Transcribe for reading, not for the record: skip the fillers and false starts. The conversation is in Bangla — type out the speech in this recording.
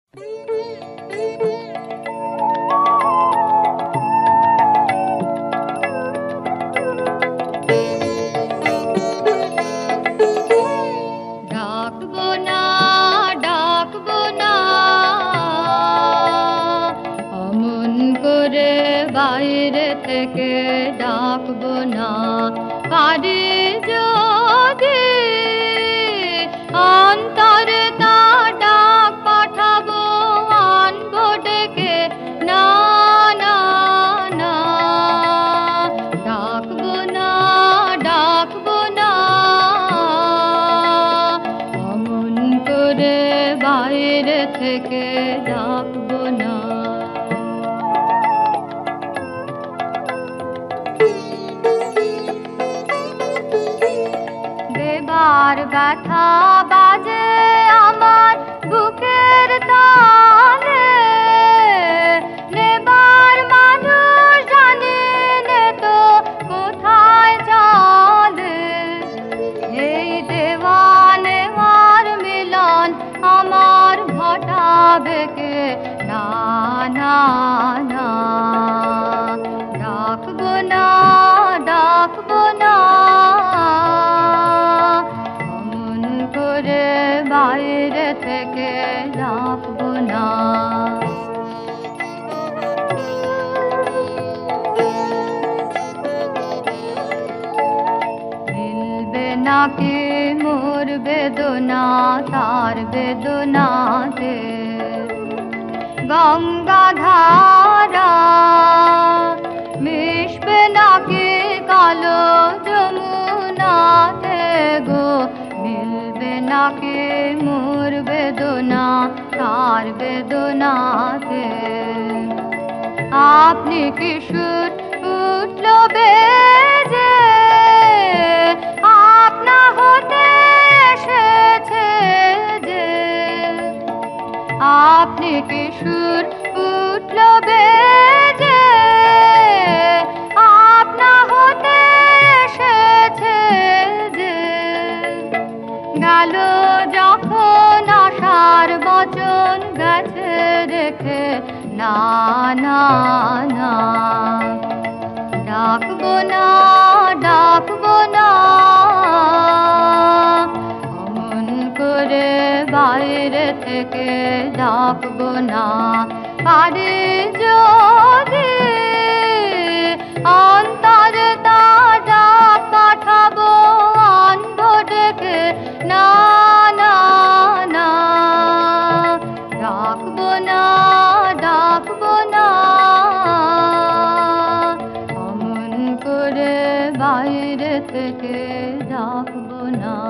ডাকবো না, ডাকবো না, অমন করে বাইরে থেকে ডাকবো না। পারি যদি অন্তরে তা ডাক পাঠাবো, আনবো ডেকে। না না না, ডাকবো না, ডাকবো না, অমন করে বাইরে থেকে ডাকবো না। দেবার ব্যথা বাজে আমার বুকের তালে, নেবার মানুষ জানি নে তো কোথায় চলে। এই দেওয়া নেওয়ার মিলন আমার ঘটাবে কে? না না না, ডাকবো না, ডাকবো না, অমন করে বাইরে থেকে ডাকবো না। মিলবে নাকি মোর বেদনা তার বেদনাতে? গঙ্গাধারা মিশবে নাকি কালো যমুনাতে গো? মিলবে নাকি মোর বেদনা তার বেদনাতে? আপনি কি সুর উঠলো বেজে, আপনা হতে এসেছে যে? আপনি কি সুর উঠলো বেজে, আপনা হতে এসেছে যে? গেল যখন আশার বচন গেছে রেখে। না না না, ডাকবো না, ডাকবো না, অমন করে বাইরে থেকে ডাকবো না। পারি যদি অন্তরে তা ডাক পাঠাবো, আনবো ডেকে। না না না, ডাকবো না, ডাকবো না, অমন করে বাইরে থেকে ডাকবো না।